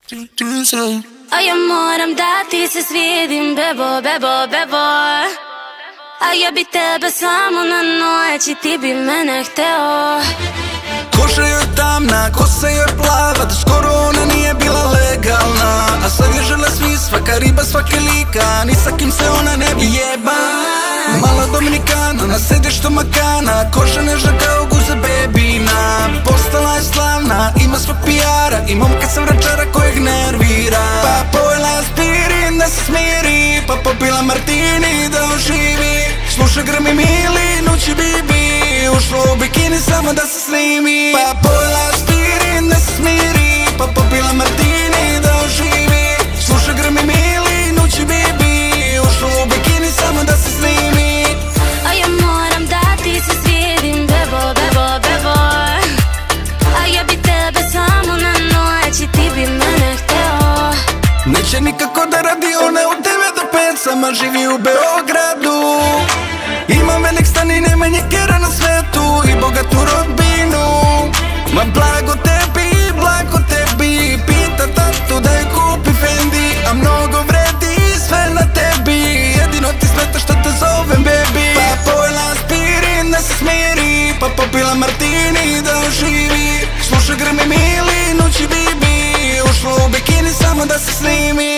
A ja moram da ti se svidim, bebo, bebo, bebo. A ja bi tebe samo na noć i ti bi mene hteo. Koža joj tamna, kosa joj plava, da skoro ona nije bila legalna. A sad je žele svi, svaka riba, svaka lika, ni sa kim se ona ne bi jeba. Mala Dominikana, na sedištu makana, koža nežna kao guza bebina. Postala je slavna, ima svog PR-a i momka sa Vračara kojeg nervira. Pa pojela aspirin da se smiri, pa popila martini da oživi. Sluša grmi mili, nući bibi, ušla u bikini samo da se snimi. Pa pojela aspirin da se smiri, pa popila martini da oživi. Sluša grmi mili, nući bibi, ušla u bikini samo da se snimi. A ja moram da ti se svidim, bebo, bebo, bebo. A ja bi tebe samo na noć i ti bi mene hteo. Neće nikako da radi, ona od 9 do 5 sama živi u Beogradu. Ima velik stan i najmanje kera na svetu i bogatu rodbinu. Ma blago tebi, pita tatu da je kupi Fendi, a mnogo vredi sve na tebi. Jedino ti smeta što te zovem baby. Pa pojela aspirin da se smiri, pa popila martini da oživi. Sluša grmi mili, nući bibi, ušla u bikini samo da se snimi.